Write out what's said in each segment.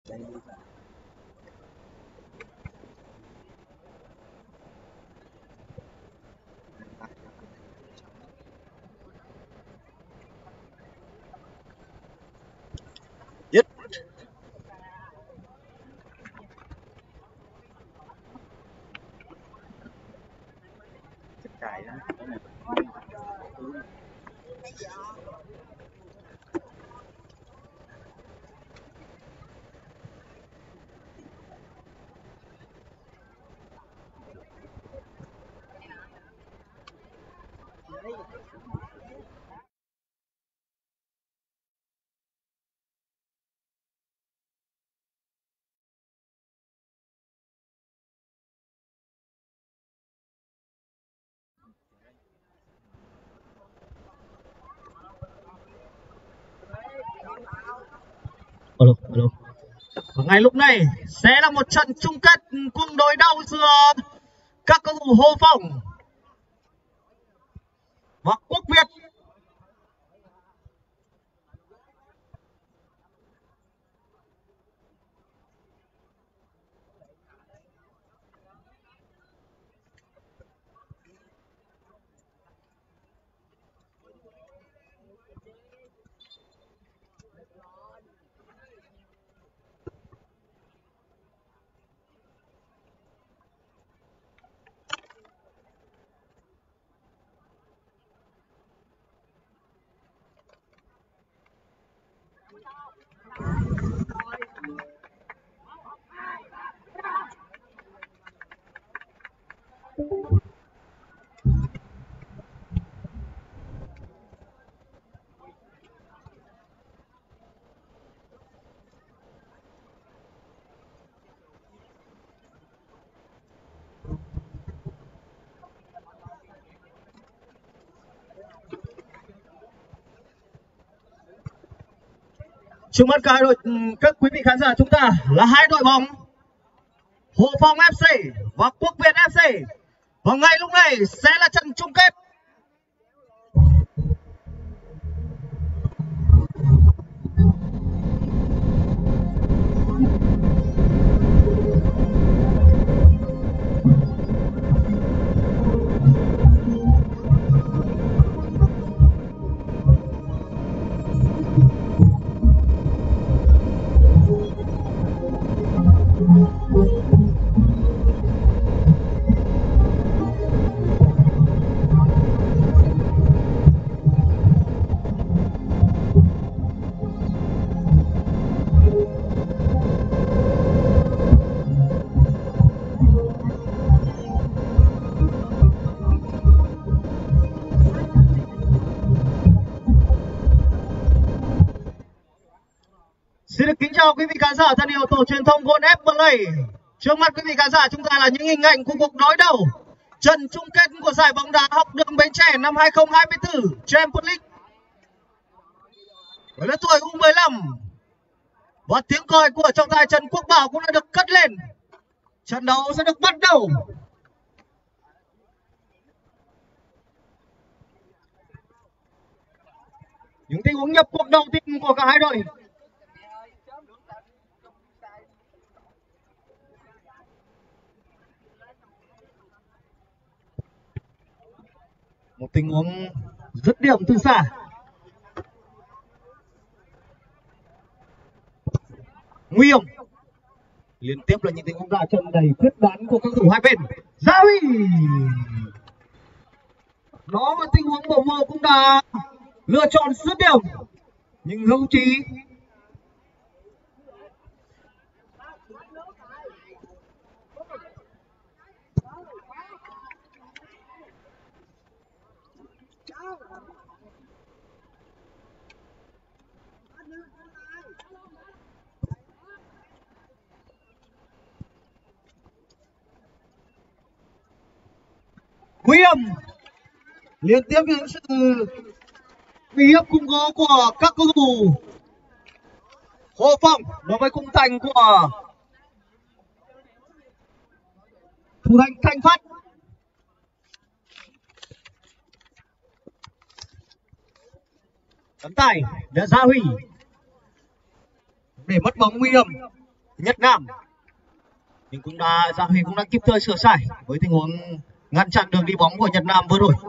Dứt. Cài đó. Alo, alo. Và ngay lúc này sẽ là một trận chung kết cung đối đầu giữa các cầu thủ Hồ Phong và Quốc Việt. Trước mắt các quý vị khán giả chúng ta là hai đội bóng Hồ Phong FC và Quốc Việt FC. Và ngay lúc này sẽ là trận chung kết. Xin được kính chào quý vị khán giả thân yêu tổ truyền thông Gold F Play. Trước mắt quý vị khán giả chúng ta là những hình ảnh của cuộc đối đầu trận chung kết của giải bóng đá học đường Bến Tre năm 2024 Champions League. Với lứa tuổi U15 và tiếng còi của trọng tài Trần Quốc Bảo cũng đã được cất lên. Trận đấu sẽ được bắt đầu. Những tình huống nhập cuộc đầu tiên của cả hai đội. Một tình huống dứt điểm từ xa. Nguy hiểm. Liên tiếp là những tình huống ra chân đầy quyết đoán của các thủ hai bên. Gia Huy. Đó là tình huống bổ mồ cũng đã lựa chọn dứt điểm. Nhưng Hữu Trí nguy hiểm. Liên tiếp những sự uy hiếp khủng bố của các cầu thủ Hồ Phong đối với khung thành của thủ thành Thanh Phát. Tấn Tài đã Gia Huy để mất bóng nguy hiểm. Nhật Nam, nhưng cũng đã Gia Huy cũng đã kịp thời sửa sai với tình huống ngăn chặn đường đi bóng của Nhật Nam vừa rồi.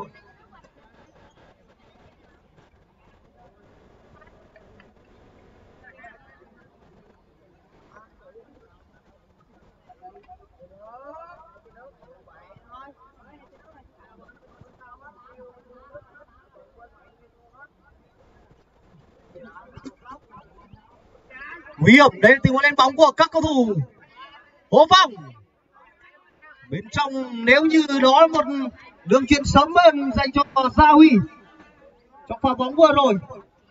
Nguy hiểm, đây là tình huống lên bóng của các cầu thủ Hồ Phong. Bên trong nếu như đó là một đường chuyền sớm hơn dành cho Gia Huy trong pha bóng vừa rồi.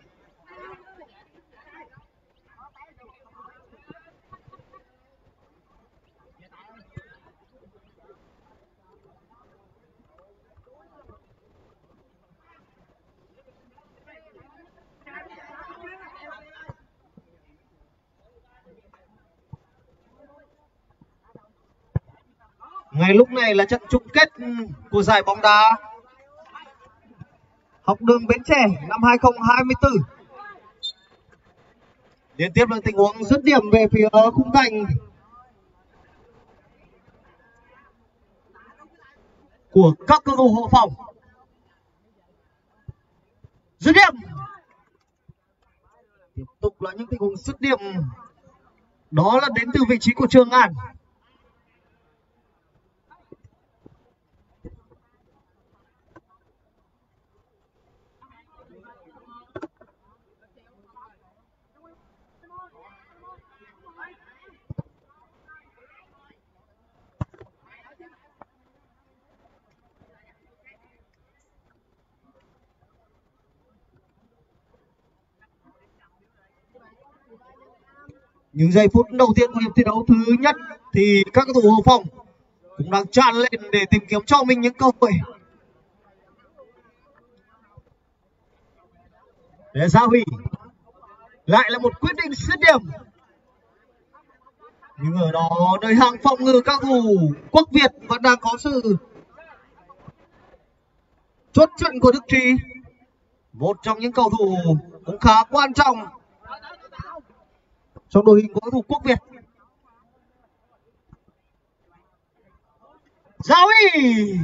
Ngay lúc này là trận chung kết của giải bóng đá Học đường Bến Tre năm 2024. Liên tiếp là tình huống dứt điểm về phía khung thành của các cầu thủ Hộ Phòng. Dứt điểm. Tiếp tục là những tình huống dứt điểm, đó là đến từ vị trí của Trường An. Những giây phút đầu tiên của hiệp thi đấu thứ nhất thì các cầu thủ Hồ Phong cũng đang tràn lên để tìm kiếm cho mình những cơ hội. Để Gia Huy lại là một quyết định dứt điểm, nhưng ở đó nơi hàng phòng ngự các cầu thủ Quốc Việt vẫn đang có sự chốt trận của Đức Trí, một trong những cầu thủ cũng khá quan trọng trong đội hình của cầu thủ Quốc Việt. Gia Huy,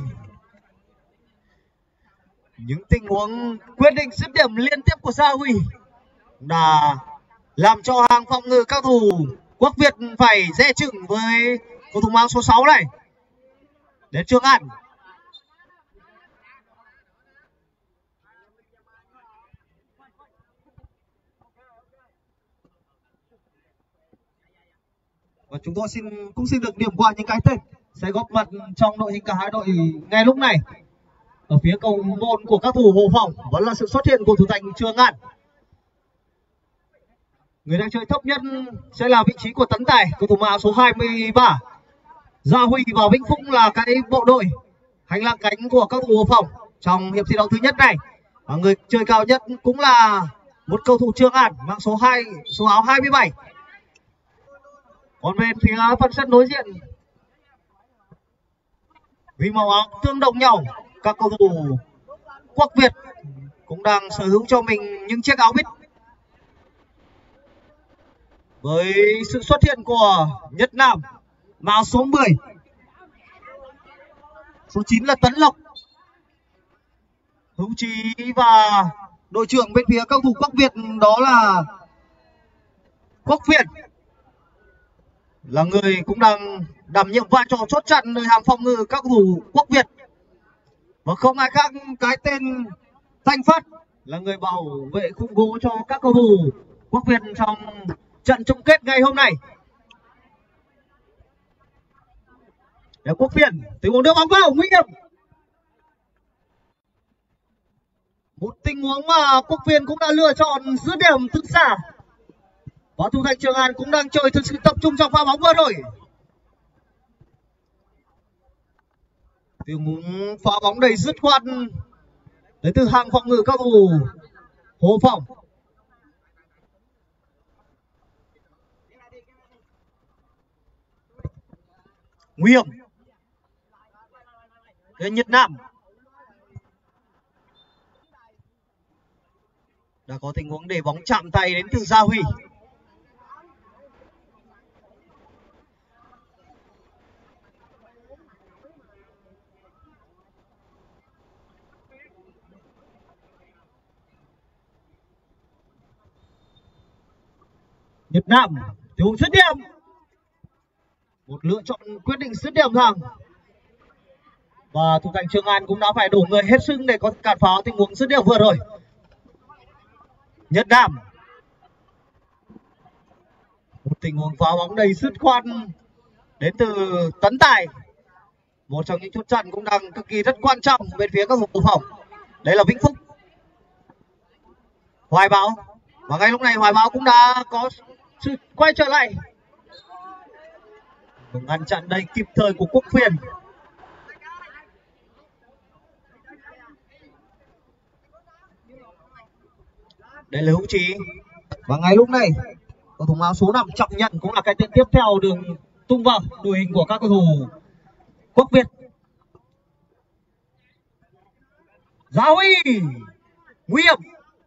những tình huống quyết định dứt điểm liên tiếp của Gia Huy đã làm cho hàng phòng ngự các cầu thủ Quốc Việt phải dè chừng với cầu thủ mang số 6 này đến Trường An. Và chúng tôi cũng xin được điểm qua những cái tên sẽ góp mặt trong đội hình cả hai đội ngay lúc này. Ở phía cầu môn của các thủ Hồ Phòng vẫn là sự xuất hiện của thủ thành Trường An. Người đang chơi thấp nhất sẽ là vị trí của Tấn Tài, cầu thủ áo số 23. Gia Huy và Vĩnh Phúc là cái bộ đội hành lang cánh của các thủ Hồ Phòng trong hiệp thi đấu thứ nhất này. Và người chơi cao nhất cũng là một cầu thủ Trường An mang số áo 27. Còn bên phía phần sân đối diện, vì màu áo tương đồng nhau, các cầu thủ Quốc Việt cũng đang sở hữu cho mình những chiếc áo bít. Với sự xuất hiện của Nhật Nam màu số 10, số 9 là Tấn Lộc, hữu trí và đội trưởng bên phía cầu thủ Quốc Việt đó là Quốc Việt, là người cũng đang đảm nhiệm vai trò chốt chặn nơi hàng phòng ngự các cầu thủ Quốc Việt. Và không ai khác cái tên Thanh Phát là người bảo vệ khung gỗ cho các cầu thủ Quốc Việt trong trận chung kết ngày hôm nay. Để Quốc Việt tình huống đưa bóng vào nguy hiểm. Một tình huống mà Quốc Việt cũng đã lựa chọn dứt điểm từ xa. Và thủ thành Trường An cũng đang chơi thực sự tập trung trong pha bóng vừa rồi. Tình huống pha bóng đầy dứt khoát đến từ hàng phòng ngự các cầu thủ Hồ Phòng. Nguy hiểm. Đến Nhật Nam. Đã có tình huống để bóng chạm tay đến từ Gia Huy. Nhật Nam tình huống dứt điểm, một lựa chọn quyết định dứt điểm thẳng, và thủ thành Trường An cũng đã phải đổ người hết sức để có cản phá tình huống dứt điểm vừa rồi. Nhật Nam, một tình huống phá bóng đầy dứt khoát đến từ Tấn Tài, một trong những chốt chặn cũng đang cực kỳ rất quan trọng bên phía các thủ phòng. Đấy là Vĩnh Phúc. Hoài Bão, và ngay lúc này Hoài Bão cũng đã có sự quay trở lại, ngăn chặn đầy kịp thời của Quốc Phiên. Đây là Hữu Trí, và ngay lúc này cầu thủ áo số 5 Trọng Nhận cũng là cái tên tiếp theo đường tung vào đội hình của các cầu thủ Quốc Việt. Gia Huy nguy hiểm,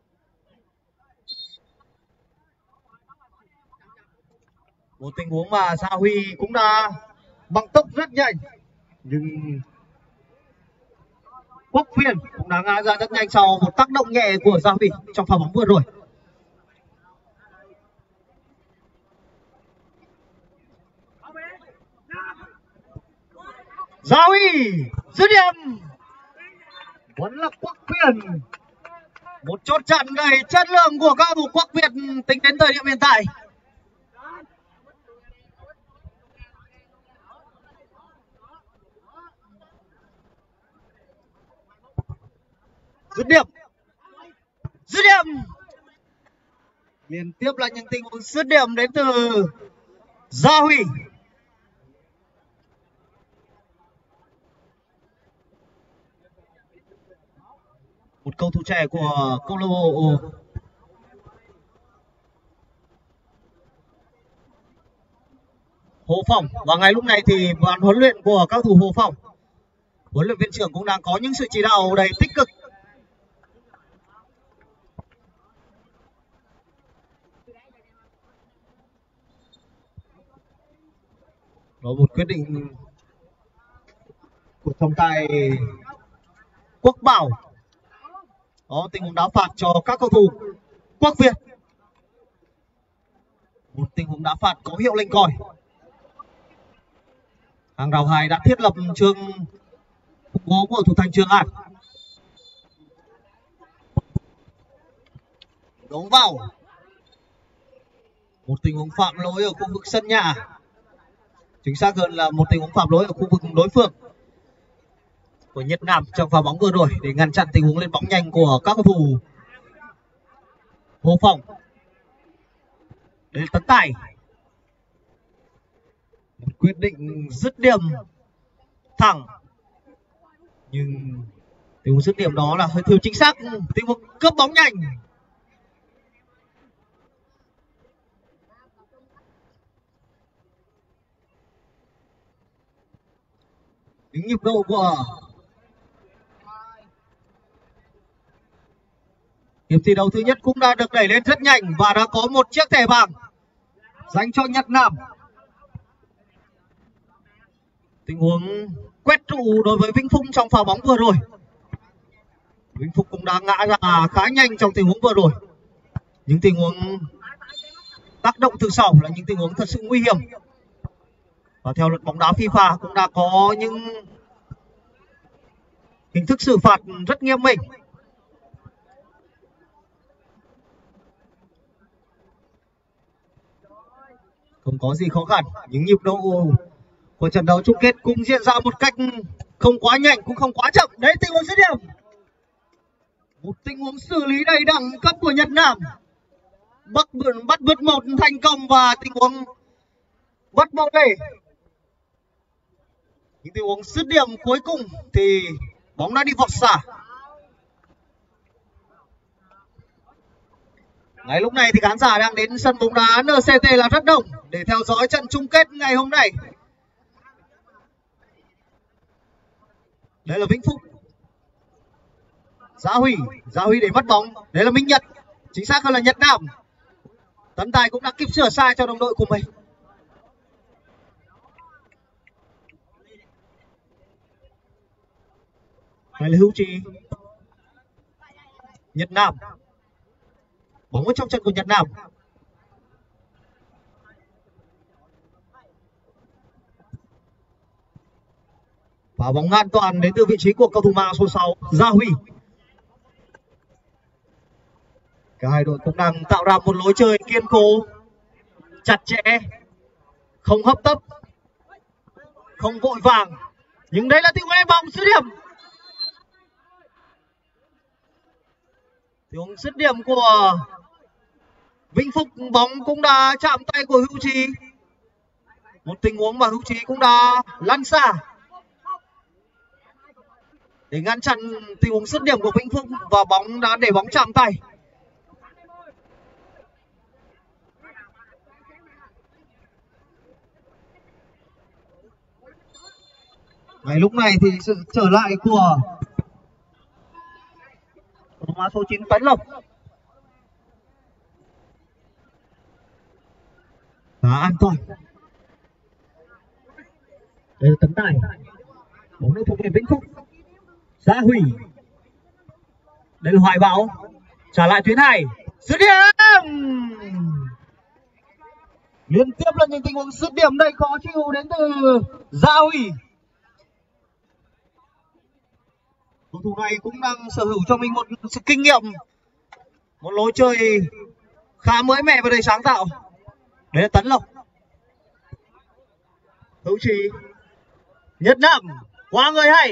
một tình huống mà Gia Huy cũng đã bằng tốc rất nhanh, nhưng Quốc Phiên cũng đã ngã ra rất nhanh sau một tác động nhẹ của Gia Huy trong pha bóng vừa rồi. Gia Huy dứt điểm, vẫn là Quốc Phiên, một chốt chặn đầy chất lượng của các cầu thủ Quốc Việt tính đến thời điểm hiện tại. Dứt điểm, dứt điểm, liên tiếp là những tình huống dứt điểm đến từ Gia Huy. Một cầu thủ trẻ của câu lạc bộ Hồ Phòng, và ngay lúc này thì ban huấn luyện của các thủ Hồ Phòng, huấn luyện viên trưởng cũng đang có những sự chỉ đạo đầy tích cực. Đó, một quyết định của trọng tài Quốc Bảo. Đó, tình huống đá phạt cho các cầu thủ Quốc Việt, một tình huống đá phạt có hiệu lệnh còi. Hàng rào 2 đã thiết lập trường phục cố của thủ thành Trường An. Đóng vào, một tình huống phạm lỗi ở khu vực sân nhà, chính xác hơn là một tình huống phạm lỗi ở khu vực đối phương của Nhật Nam trong pha bóng vừa rồi để ngăn chặn tình huống lên bóng nhanh của các cầu thủ Hồ Phòng. Đây là Tấn Tài, một quyết định dứt điểm thẳng, nhưng tình huống dứt điểm đó là hơi thiếu chính xác. Tình huống cướp bóng nhanh, những nhịp độ của hiệp thi đấu thứ nhất cũng đã được đẩy lên rất nhanh, và đã có một chiếc thẻ vàng dành cho Nhật Nam. Tình huống quét trụ đối với Vĩnh Phúc trong pha bóng vừa rồi. Vĩnh Phúc cũng đã ngã ra khá nhanh trong tình huống vừa rồi. Những tình huống tác động từ sau là những tình huống thật sự nguy hiểm, và theo luật bóng đá FIFA cũng đã có những hình thức xử phạt rất nghiêm minh. Không có gì khó khăn, những nhịp độ của trận đấu chung kết cũng diễn ra một cách không quá nhanh cũng không quá chậm. Đấy, tình huống dứt điểm, một tình huống xử lý đầy đẳng cấp của Nhật Nam, bắt bứt một thành công, và tình huống bắt bóng về. Những tình huống dứt điểm cuối cùng thì bóng đã đi vọt xa. Ngay lúc này thì khán giả đang đến sân bóng đá NCT là rất đông để theo dõi trận chung kết ngày hôm nay. Đây là Vĩnh Phúc, Gia Huy để mất bóng. Đấy là Minh Nhật, chính xác hơn là Nhật Nam. Tấn Tài cũng đã kịp sửa sai cho đồng đội của mình. Đây là Hữu Trí, Nhật Nam, bóng ở trong chân của Nhật Nam. Và bóng an toàn đến từ vị trí của cầu thủ mang số 6 Gia Huy. Cả hai đội cũng đang tạo ra một lối chơi kiên cố, chặt chẽ, không hấp tấp, không vội vàng. Nhưng đây là tình huống bóng dứt điểm. Tình huống dứt điểm của Vĩnh Phúc, bóng cũng đã chạm tay của Hữu Trí. Một tình huống mà Hữu Trí cũng đã lăn xa để ngăn chặn tình huống dứt điểm của Vĩnh Phúc, và bóng đã để bóng chạm tay. Ngay lúc này thì sự trở lại của mã số 9 Tấn Lộc. Khá an toàn. Đây là Tấn Tài. Bóng đã thuộc về Vĩnh Phúc. Gia Huy. Đây là Hoài Bảo. Trả lại tuyến hai. Dứt điểm. Liên tiếp là những tình huống dứt điểm đầy khó chịu đến từ Gia Huy. Cầu thủ này cũng đang sở hữu cho mình một sự kinh nghiệm, một lối chơi khá mới mẻ và đầy sáng tạo. Đấy là Tấn Lộc. Hữu Trí. Nhất Nam. Qua người hay.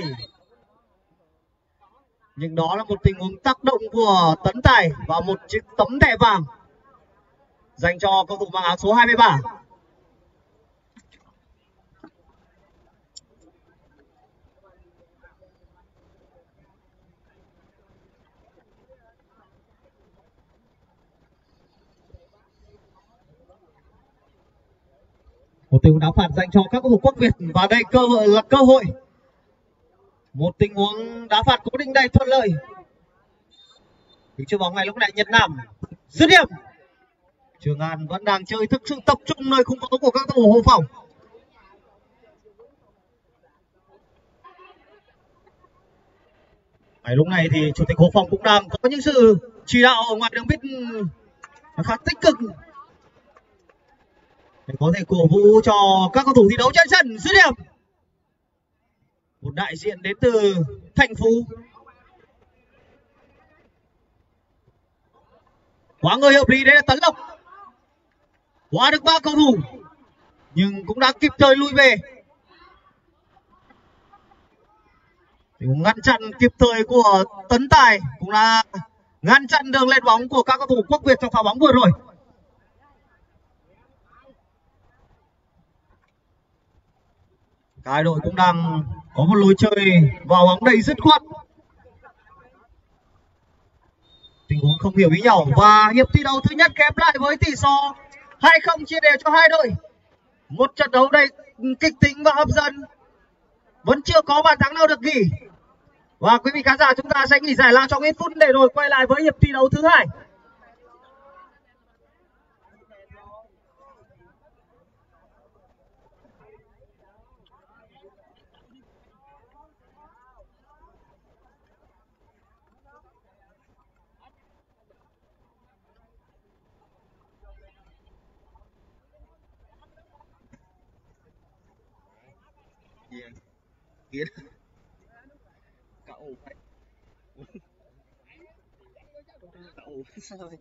Nhưng đó là một tình huống tác động của Tấn Tài và một chiếc tấm thẻ vàng dành cho cầu thủ mang áo số 23. Một tình huống đá phạt dành cho các cầu thủ Quốc Việt, và đây là cơ hội. Một tình huống đá phạt cố định đầy thuận lợi. Chưa bóng ngay lúc này Nhật Nam. Dứt điểm. Trường An vẫn đang chơi thực sự tập trung nơi khung phố của các cầu thủ hộ phòng. Ngay lúc này thì chủ tịch hộ phòng cũng đang có những sự chỉ đạo ở ngoài đường bít khá tích cực để có thể cổ vũ cho các cầu thủ thi đấu trên sân. Dứt điểm. Một đại diện đến từ Thành Phú. Quá người hợp lý, đấy là Tấn Lộc. Qua được 3 cầu thủ nhưng cũng đã kịp thời lui về. Ngăn chặn kịp thời của Tấn Tài cũng là ngăn chặn đường lên bóng của các cầu thủ Quốc Việt trong pha bóng vừa rồi. Hai đội cũng đang có một lối chơi vào bóng đầy dứt khoát. Tình huống không hiểu ý nhau, và hiệp thi đấu thứ nhất khép lại với tỷ số 2-0 chia đều cho hai đội. Một trận đấu đầy kịch tính và hấp dẫn. Vẫn chưa có bàn thắng nào được ghi. Và quý vị khán giả, chúng ta sẽ nghỉ giải lao trong ít phút để rồi quay lại với hiệp thi đấu thứ hai. Kiến cậu phải cậu sao vậy?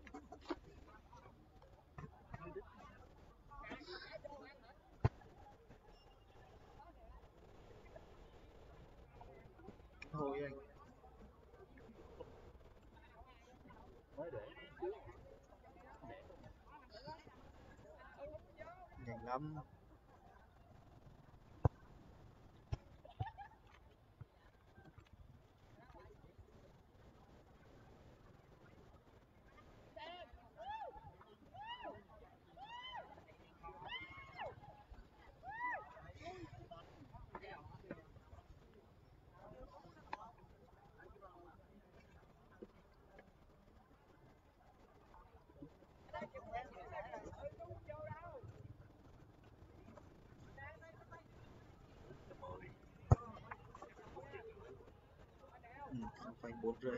Thôi anh nhanh lắm. Phải 4 rưỡi.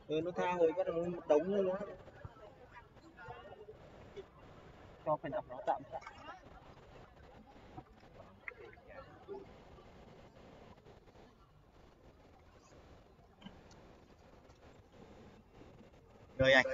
Nó tha hồi bắt đầu một đống luôn đó. Cho phải đập nó tạm. Rồi anh.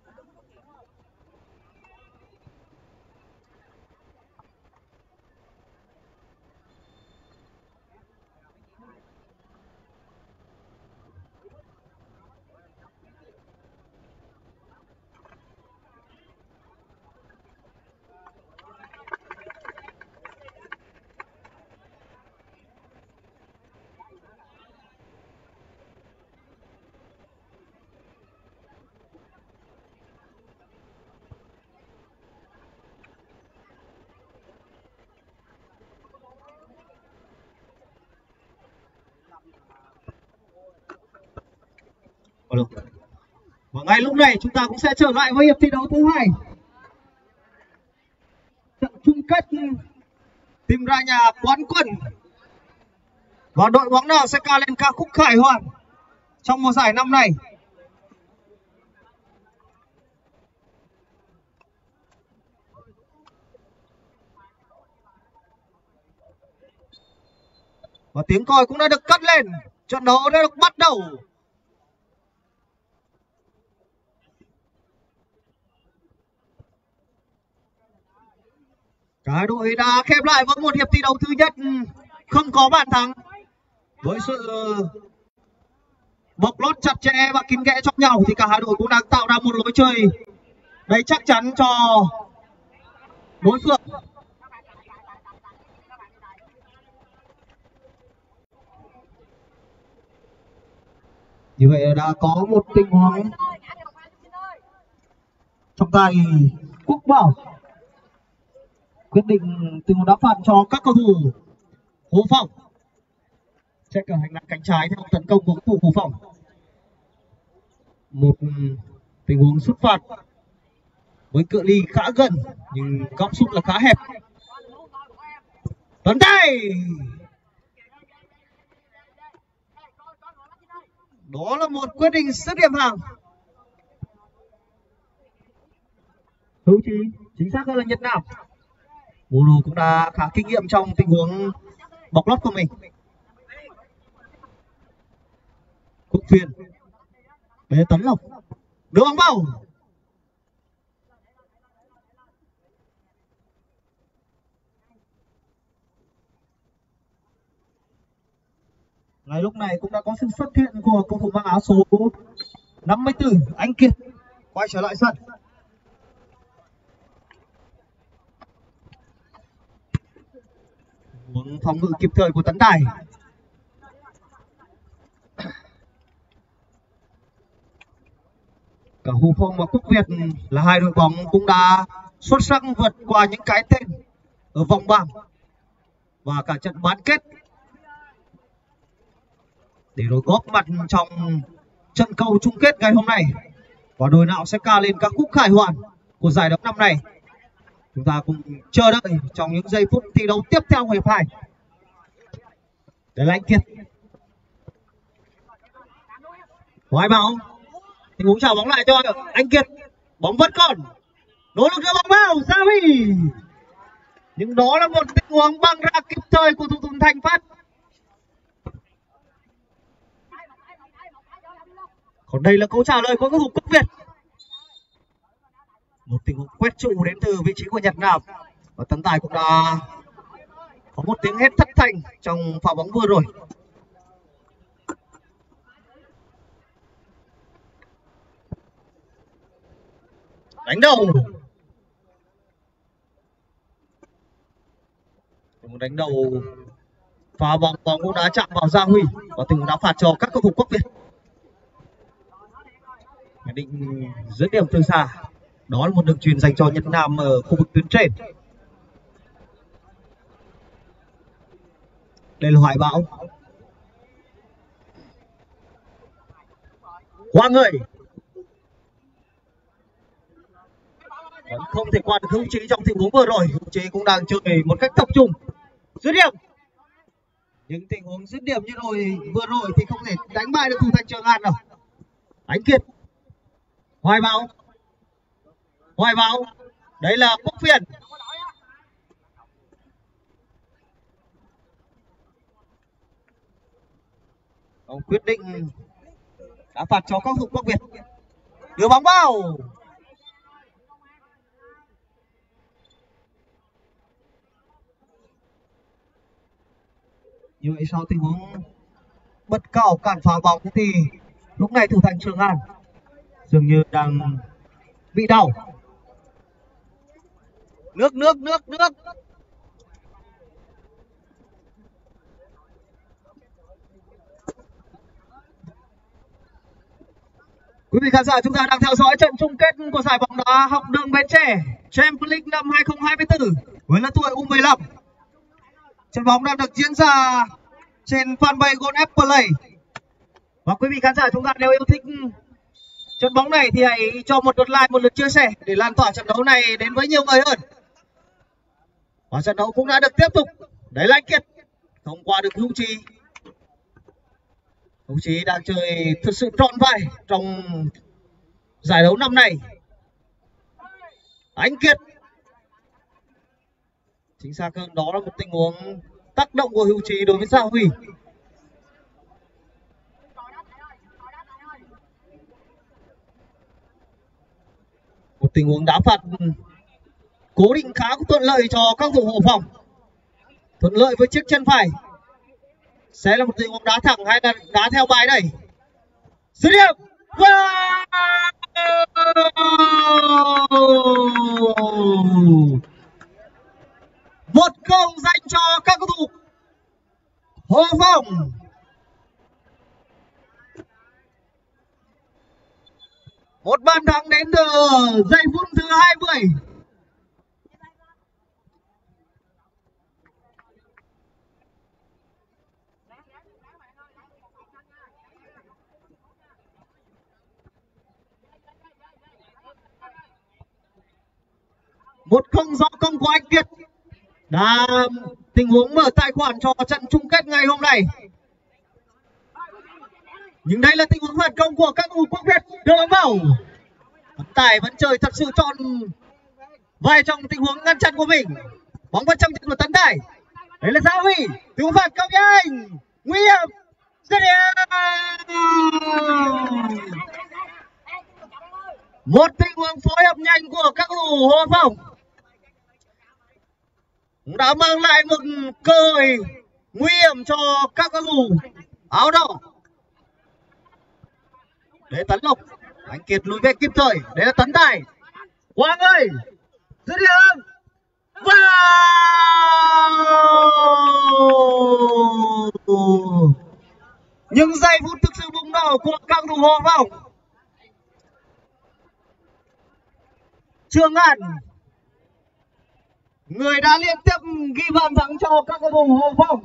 Và ngay lúc này chúng ta cũng sẽ trở lại với hiệp thi đấu thứ hai. Trận chung kết tìm ra nhà quán quân. Và đội bóng nào sẽ ca lên ca khúc khải hoàn trong mùa giải năm nay? Và tiếng còi cũng đã được cất lên. Trận đấu đã được bắt đầu. Cả đội đã khép lại với một hiệp thi đấu thứ nhất không có bàn thắng. Với sự bộc lót chặt chẽ và kín kẽ trong nhau thì cả hai đội cũng đang tạo ra một lối chơi đầy chắc chắn cho đối phương. Như vậy đã có một tình huống trong tay Quốc Bảo quyết định tình huống đá phạt cho các cầu thủ Hồ Phong. Check ở hành lang cánh trái theo tấn công của cầu thủ Hồ Phong. Một tình huống sút phạt với cự ly khá gần nhưng góc sút là khá hẹp. Tấn tay. Đó là một quyết định rất điểm hàng. Hữu Trí, chính xác hơn là Nhật Nam. Muro cũng đã khá kinh nghiệm trong tình huống bọc lót của mình. Quốc Phiên, Bế Tấn Lộc, đưa bóng vào. Ngay lúc này cũng đã có sự xuất hiện của cầu thủ mang áo số 54 Anh Kiệt quay trở lại sân. Muốn phòng ngự kịp thời của Tấn Tài. Cả Hồ Phong và Quốc Việt là hai đội bóng cũng đã xuất sắc vượt qua những cái tên ở vòng bảng và cả trận bán kết để rồi góp mặt trong trận cầu chung kết ngày hôm nay. Và đội nào sẽ ca lên các khúc khải hoàn của giải đấu năm nay? Chúng ta cùng chờ đợi trong những giây phút thi đấu tiếp theo của hiệp 2. Đây là Anh Kiệt. Hoài Bảo. Tình huống trả bóng lại cho Anh Kiệt. Bóng vẫn còn. Nỗ lực đưa bóng vào. Xavi. Nhưng đó là một tình huống băng ra kịp thời của thủ thủ Thành Phát. Còn đây là câu trả lời của cầu thủ Quốc Việt. Một tình huống quét trụ đến từ vị trí của Nhật Nam. Và Tấn Tài cũng đã có một tiếng hét thất thanh trong pha bóng vừa rồi. Đánh đầu. Đánh đầu pha bóng cũng đã chạm vào Gia Huy và tình huống đá phạt cho các cầu thủ Quốc Việt. Định dứt điểm từ xa. Đó là một đường chuyền dành cho Nhật Nam ở khu vực tuyến trên. Đây là Hoài Bảo. Qua người. Vẫn không thể qua được Hữu Trí trong tình huống vừa rồi. Hữu Trí cũng đang chơi một cách tập trung. Dứt điểm. Những tình huống dứt điểm như vừa rồi thì không thể đánh bại được thủ thành Trường An đâu. Anh Kiệt, Hoài Bảo, đấy là Quốc Phiền. Ông quyết định đá phạt cho các thủ Quốc Việt, đưa bóng vào. Như vậy sau tình huống bật cào cản phá bóng thì lúc này thủ thành Trường An dường như đang bị đau. Nước. Quý vị khán giả, chúng ta đang theo dõi trận chung kết của giải bóng đá học đường Bến Tre Champions League năm 2024 với lứa tuổi U15. Trận bóng đang được diễn ra trên fanpage Goal F Play. Và quý vị khán giả, chúng ta nếu yêu thích trận bóng này thì hãy cho một lượt like, một lượt chia sẻ để lan tỏa trận đấu này đến với nhiều người hơn. Và trận đấu cũng đã được tiếp tục. Đấy là anh Kiệt, không qua được Hữu Trí. Hữu Trí đang chơi thật sự trọn vai trong giải đấu năm nay. Anh Kiệt, chính xác hơn đó là một tình huống tác động của Hữu Trí đối với Gia Huy. Một tình huống đá phạt cố định khá thuận lợi cho các thủ hộ phòng, thuận lợi với chiếc chân phải. Sẽ là một tình huống đá thẳng hay là đá theo bài đây? Dứt điểm. Wow! 1-0 dành cho các cầu thủ Hồ Phong. Một bàn thắng đến từ giây phút thứ 20. Một không do công của anh Kiệt đã tình huống mở tài khoản cho trận chung kết ngày hôm nay. Nhưng đây là tình huống phản công của các cầu thủ Quốc Việt. Đưa bóng vào. Tài vẫn chơi thật sự trọn vai trong tình huống ngăn chặn của mình. Bóng vào trong chân của Tấn Tài. Đấy là Gia Huy. Tình huống phản công nhanh, nguy hiểm. Dứt điểm. Một tình huống phối hợp nhanh của các cầu thủ Hồ Phong đã mang lại một cơ hội nguy hiểm cho các cầu thủ áo đỏ. Đấy, Tấn Lộc, anh Kiệt lùi về kịp thời. Đấy là Tấn Tài. Quang ơi, dứt điểm. Wow! Những giây phút thực sự bùng nổ của các cầu thủ Hồ Phong. Trường An, người đã liên tiếp ghi bàn thắng cho các cầu thủ Hồ Phong,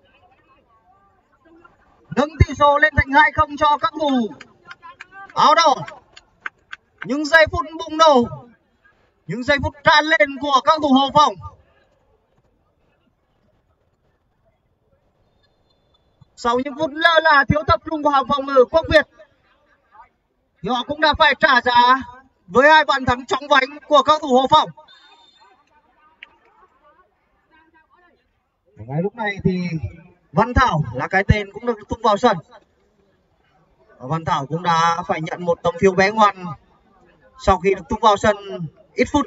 nâng tỷ số lên thành 2-0 cho các cầu thủ áo đỏ. Những giây phút bùng nổ, những giây phút tràn lên của các cầu thủ Hồ Phong. Sau những phút lơ là thiếu tập trung của hàng phòng ngự Quốc Việt thì họ cũng đã phải trả giá với 2 bàn thắng chóng vánh của các cầu thủ Hồ Phong. Ngay lúc này thì Văn Thảo là cái tên cũng được tung vào sân. Văn Thảo cũng đã phải nhận một tấm phiếu bé ngoan sau khi được tung vào sân ít phút.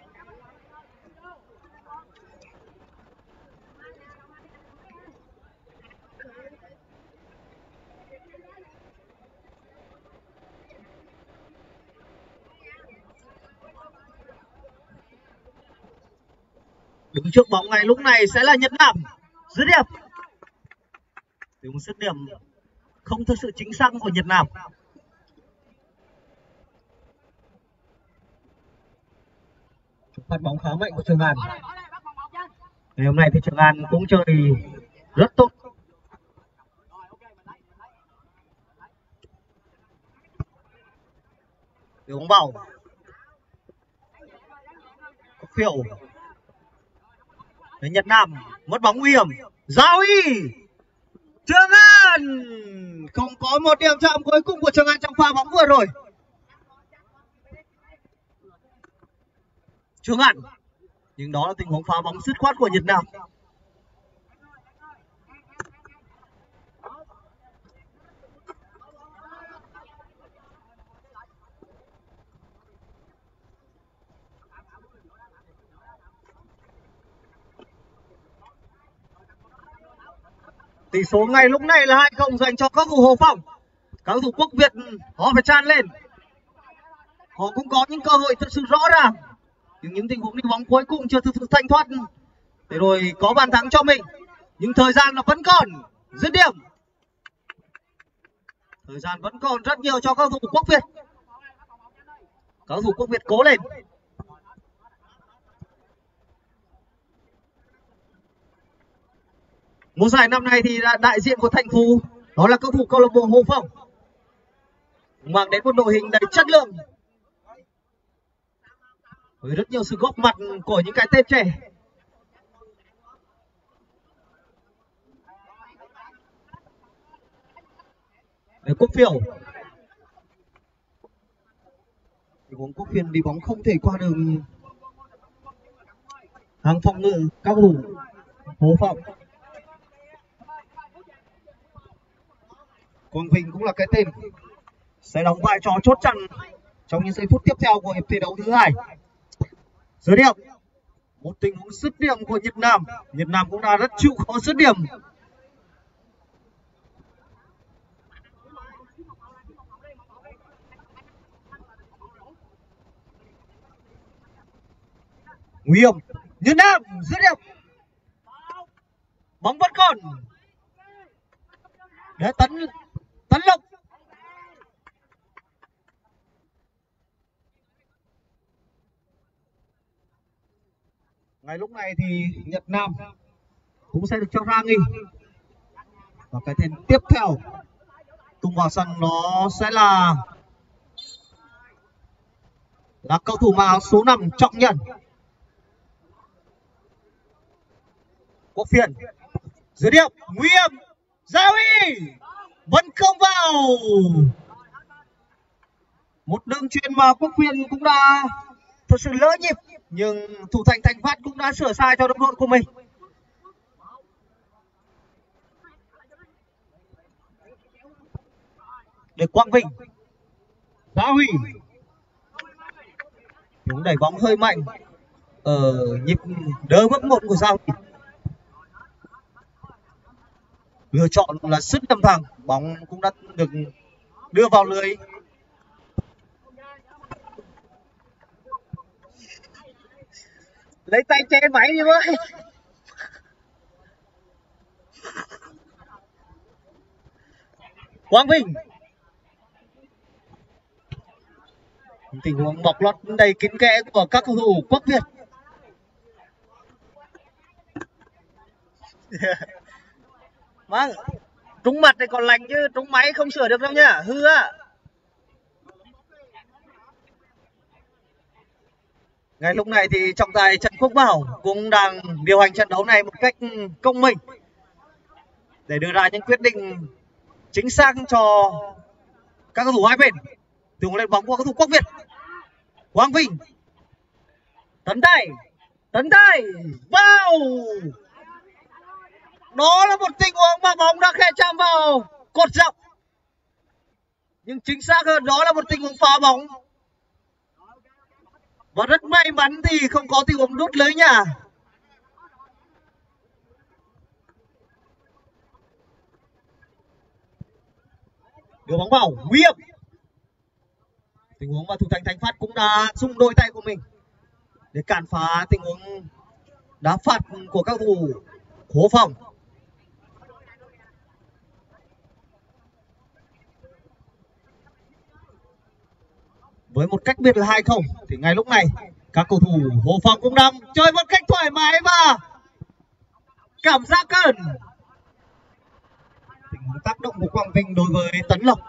Đứng trước bóng ngay lúc này sẽ là Nhật Nam. Dứt điểm. Tiếng dứt điểm không thực sự chính xác của Nhật Nam. Phát bóng khá mạnh của Trường An. Ngày hôm nay thì Trường An cũng chơi rất tốt. Bóng bảo Phiểu. Đấy, Nhật Nam mất bóng nguy hiểm. Gia Huy. Trường An. Không có một điểm chạm cuối cùng của Trường An trong pha bóng vừa rồi. Trường An. Nhưng đó là tình huống phá bóng dứt khoát của Nhật Nam. Tỷ số ngay lúc này là 2-0 dành cho các thủ Hồ Phong. Các thủ Quốc Việt họ phải tràn lên. Họ cũng có những cơ hội thật sự rõ ràng. Nhưng những tình huống đi bóng cuối cùng chưa thực sự thanh thoát để rồi có bàn thắng cho mình. Nhưng thời gian là vẫn còn. Dứt điểm. Thời gian vẫn còn rất nhiều cho các thủ Quốc Việt. Các thủ Quốc Việt cố lên. Mùa giải năm nay thì đại diện của thành phố đó là cầu thủ câu lạc bộ Hồ Phong, mang đến một đội hình đầy chất lượng với rất nhiều sự góp mặt của những cái tên trẻ. Để Quốc Phiêu, tình huống Quốc Phiên đi bóng không thể qua đường hàng phòng ngự các thủ Hồ Phong. Quang Vinh cũng là cái tên sẽ đóng vai trò chốt chặn trong những giây phút tiếp theo của hiệp thi đấu thứ hai. Dứt điểm. Một tình huống dứt điểm của Nhật Nam. Nhật Nam cũng đã rất chịu khó dứt điểm. Nguy hiểm. Nhật Nam dứt điểm. Bóng vẫn còn. Để Tấn Lộc. Ngay lúc này thì Nhật Nam cũng sẽ được cho ra nghỉ. Và cái tên tiếp theo tung vào sân nó sẽ là cầu thủ mặc áo số 5 Trọng Nhân. Quốc Phiên dứt điểm nguy hiểm. Giao Y vẫn không vào. Một đường chuyền mà Quốc Phiên cũng đã thật sự lỡ nhịp, nhưng thủ thành Thành Phát cũng đã sửa sai cho đồng đội của mình. Để Quang Vinh. Giao Y cũng đẩy bóng hơi mạnh ở nhịp đỡ bước 1 của Giao Y. Lựa chọn là sút tầm thẳng, bóng cũng đã được đưa vào lưới. Lấy tay che máy đi với. Quang Vinh. Tình huống bọc lót đầy kín kẽ của các cầu thủ Quốc Việt. Vâng, trúng mặt thì còn lành chứ trúng máy không sửa được đâu nhá, hư á. Ngay lúc này thì trọng tài Trần Quốc Bảo cũng đang điều hành trận đấu này một cách công minh để đưa ra những quyết định chính xác cho các cầu thủ hai bên. Từ lên bóng của cầu thủ Quốc Việt. Quang Vinh. Tấn tay vào. Đó là một tình huống mà bóng đã khẽ chạm vào cột dọc. Nhưng chính xác hơn đó là một tình huống phá bóng. Và rất may mắn thì không có tình huống đút lưới nhà. Đưa bóng vào, nguy hiểm. Tình huống mà thủ thành Thành Phát cũng đã dùng đôi tay của mình để cản phá tình huống đá phạt của các thủ Hồ Phong. Với một cách biệt là 2-0 thì ngay lúc này các cầu thủ Hồ Phong cũng đang chơi một cách thoải mái và cảm giác hơn. Tình huống tác động của Quang Vinh đối với Tấn Lộc.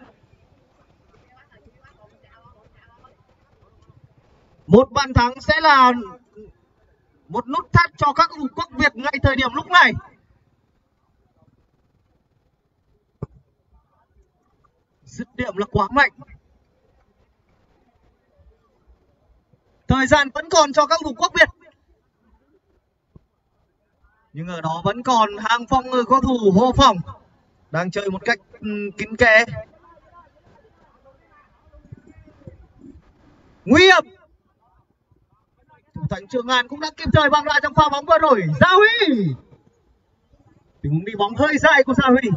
Một bàn thắng sẽ là một nút thắt cho các cầu thủ Quốc Việt ngay thời điểm lúc này. Dứt điểm là quá mạnh. Thời gian vẫn còn cho các thủ quốc Việt. Nhưng ở đó vẫn còn hàng phòng ngự cầu thủ Hồ Phong đang chơi một cách kín kẽ. Nguy hiểm. Thủ thành Trường An cũng đã kịp thời băng lại trong pha bóng vừa rồi. Gia Huy. Tình huống đi bóng hơi dài của Gia Huy.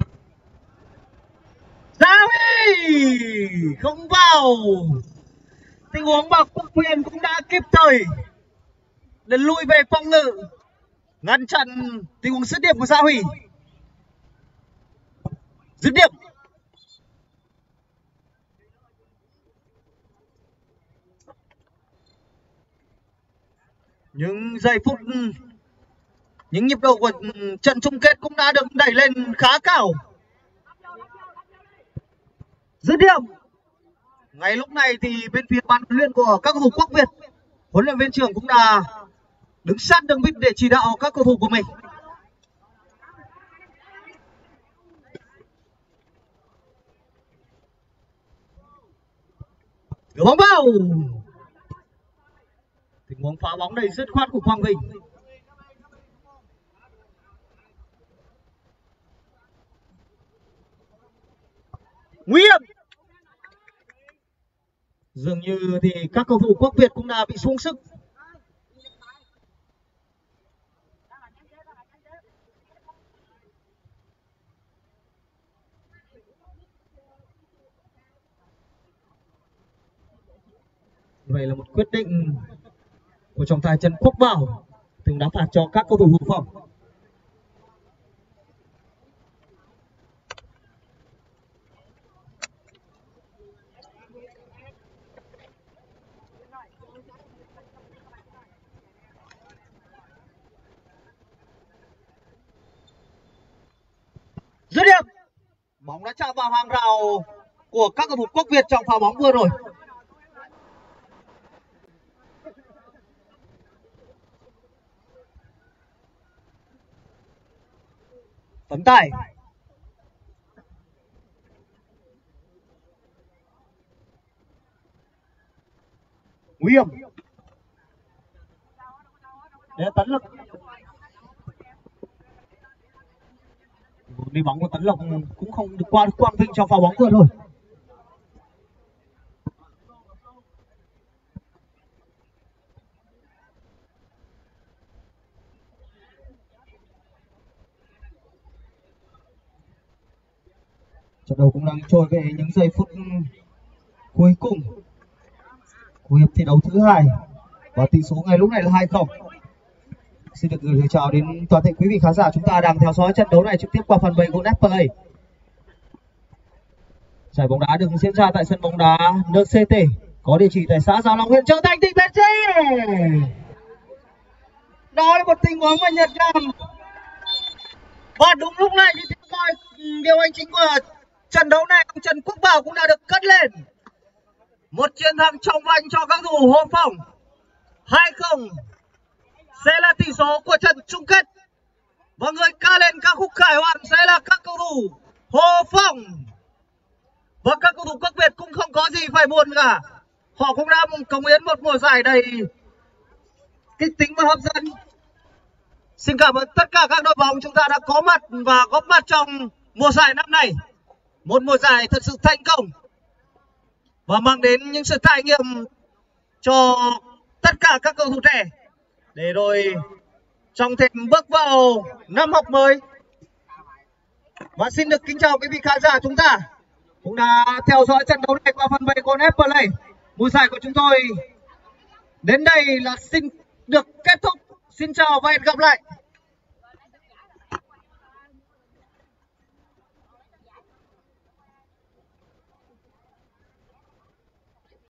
Gia Huy không vào. Tình huống mà Quốc Huyền cũng đã kịp thời để lùi về phòng ngự, ngăn chặn tình huống dứt điểm của Gia Huy. Dứt điểm. Những giây phút, những nhịp độ của trận chung kết cũng đã được đẩy lên khá cao. Dứt điểm. Ngay lúc này thì bên phía ban huấn luyện của các cầu thủ Quốc Việt, huấn luyện viên trưởng cũng đã đứng sát đường bít để chỉ đạo các cầu thủ của mình. Đưa bóng vào. Tình huống phá bóng đầy dứt khoát của Quang Vinh. Nguy hiểm. Dường như thì các cầu thủ Quốc Việt cũng đã bị xuống sức. Vậy là một quyết định của trọng tài Trần Quốc Bảo từng đá phạt cho các cầu thủ Hồ Phong. Dứt điểm. Bóng đã chạm vào hàng rào của các cầu thủ Quốc Việt trong pha bóng vừa rồi. Tấn Tài. Nguy hiểm. Để Tấn Lực. Đi bóng của Tấn Lộc cũng không được qua Quang Vinh trong pha bóng vừa rồi. Trận đấu cũng đang trôi về những giây phút cuối cùng của hiệp thi đấu thứ hai và tỷ số ngay lúc này là 2-0. Xin được gửi lời chào đến toàn thể quý vị khán giả chúng ta đang theo dõi trận đấu này trực tiếp qua phần mềm Golden Play. Giải bóng đá được diễn ra tại sân bóng đá NCT có địa chỉ tại xã Giao Long, huyện Châu Thành, tỉnh Bến Tre. Đó là một tình huống mà Nhật Nam. Và đúng lúc này thì theo dõi điều hành chính của trận đấu này, ông Trần Quốc Bảo cũng đã được cất lên. Một chiến thắng trọng vành cho các cầu thủ Hồ Phong. 2-0 sẽ là tỷ số của trận chung kết. Và người ca lên các khúc khải hoàn sẽ là các cầu thủ Hồ Phong. Và các cầu thủ Quốc Việt cũng không có gì phải buồn cả. Họ cũng đã cống hiến một mùa giải đầy kịch tính và hấp dẫn. Xin cảm ơn tất cả các đội bóng chúng ta đã có mặt và góp mặt trong mùa giải năm nay. Một mùa giải thật sự thành công và mang đến những sự trải nghiệm cho tất cả các cầu thủ trẻ để rồi trong thêm bước vào năm học mới. Và xin được kính chào quý vị khán giả chúng ta cũng đã theo dõi trận đấu này qua phần mềm Golden Play. Mùa giải của chúng tôi đến đây là xin được kết thúc. Xin chào và hẹn gặp lại.